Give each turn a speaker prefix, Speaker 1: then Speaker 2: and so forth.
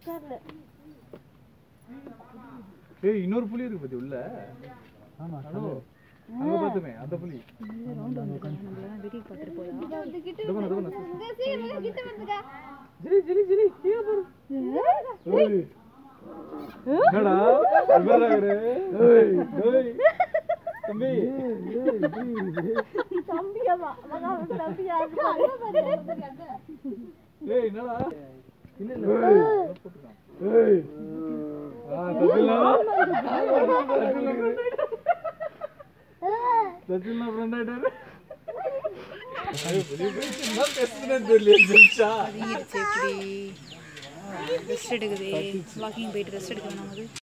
Speaker 1: ஏய் இன்னொரு புலி இருக்கு பாத்தி உள்ள. ஆமா அங்க பாத்துமே அந்த புலி.
Speaker 2: ரவுண்ட் வந்து நம்மள வெடி பாத்துட்டு போயா.
Speaker 1: வந்து கிட்ட
Speaker 3: இங்க சீக்கிரம் கிட்ட வந்துங்க.
Speaker 1: ஜிலி கீழ பாரு. ஏய் என்னடா இவராகற. ஏய் தம்பி
Speaker 3: தம்பியாமா மகா தம்பியா
Speaker 1: ஏய் என்னடா இல்ல போட்டுடா. ஏய் சத்தியமா ஃப்ரெண்ட் ஆயிட்டாரு. ஐயோ புலி பேசி என்ன பேசுறேன்னு தெரியல ஜெயிச்சா.
Speaker 2: அது ஈர்ச்சு எப்படி ரெஸ்ட் எடுக்குது. வாக்கிங் போயிட்டு ரெஸ்ட் எடுக்க வேணாம் அது.